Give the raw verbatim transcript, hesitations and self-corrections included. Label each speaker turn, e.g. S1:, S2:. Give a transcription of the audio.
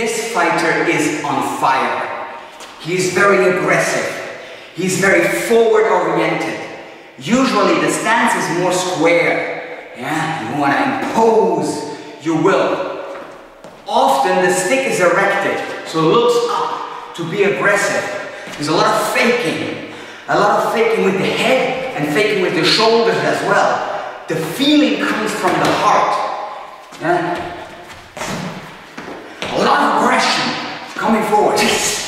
S1: This fighter is on fire. He's very aggressive. He's very forward-oriented. Usually the stance is more square. Yeah, you want to impose your will. Often the stick is erected, so it looks up to be aggressive. There's a lot of faking. A lot of faking with the head and faking with the shoulders as well. The feeling comes from the heart. Yeah? A lot of aggression coming forward.